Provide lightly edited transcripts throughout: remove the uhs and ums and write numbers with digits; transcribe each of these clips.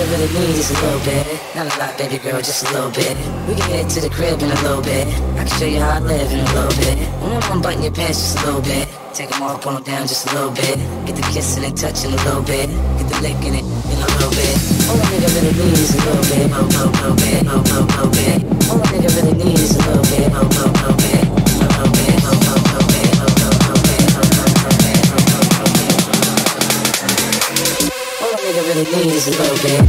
nigga really need is a little bit. Not a lot, baby girl, just a little bit. We can head to the crib in a little bit. I can show you how I live in a little bit. When I'm unbutton your pants just a little bit. Take them off, pull them down just a little bit. Get the kissing and touching a little bit. Get the licking it in a little bit. All a nigga really need is a little bit. Oh, bit. Oh, bit. All a nigga really need is a little bit. Oh, bit. Oh, bit. Oh, bit. All a nigga really need is a little bit.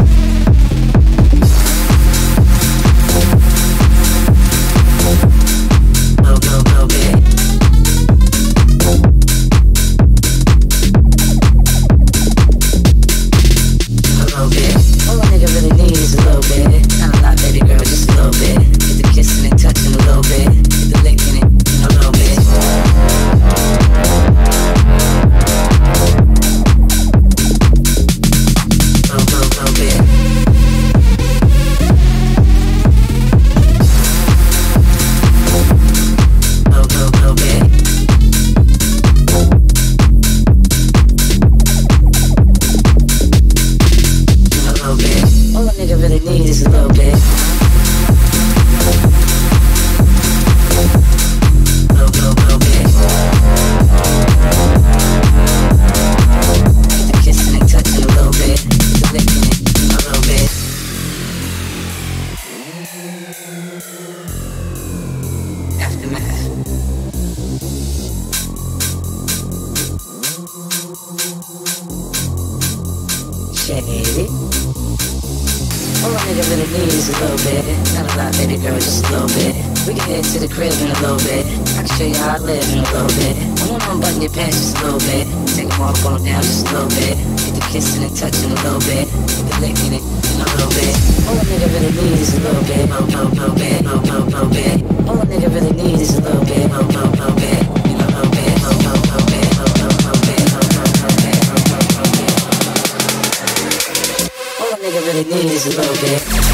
Shady. All a nigga really needs is a little bit. Not a lot, baby girl, just a little bit. We can head to the crib in a little bit. I can show you how I live in a little bit. I wanna unbutton your pants just a little bit. Take them off, pull them down just a little bit. Get the kissing and touching a little bit. Get the licking it in a little bit. All a nigga really needs is a little bit. Oh, bit. Oh, bit. All a nigga really needs is a little bit. Oh, bit. You know, little bit. Oh, bit. Oh, bit. All a nigga really needs is a little bit.